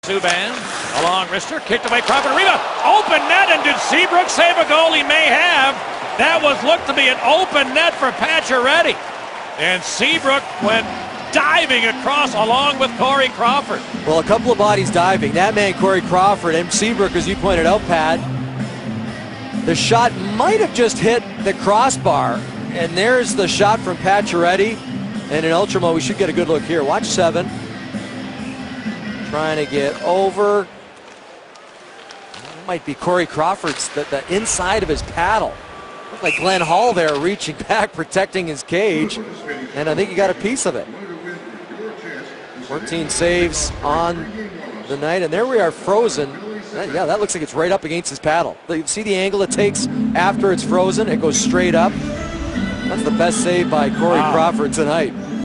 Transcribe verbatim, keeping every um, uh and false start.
Subban, a long wrister, kicked away, Crawford, rebound, open net, and did Seabrook save a goal? He may have. That was looked to be an open net for Pacioretty. And Seabrook went diving across along with Corey Crawford. Well, a couple of bodies diving. That man, Corey Crawford, and Seabrook, as you pointed out, Pat. The shot might have just hit the crossbar. And there's the shot from Pacioretty. And in Ultra Mode, we should get a good look here. Watch seven. Trying to get over. That might be Corey Crawford's, the, the inside of his paddle. Looked like Glenn Hall there reaching back, protecting his cage. And I think he got a piece of it. fourteen saves on the night. And there we are, frozen. Yeah, that looks like it's right up against his paddle. You see the angle it takes after it's frozen? It goes straight up. That's the best save by Corey wow. Crawford tonight.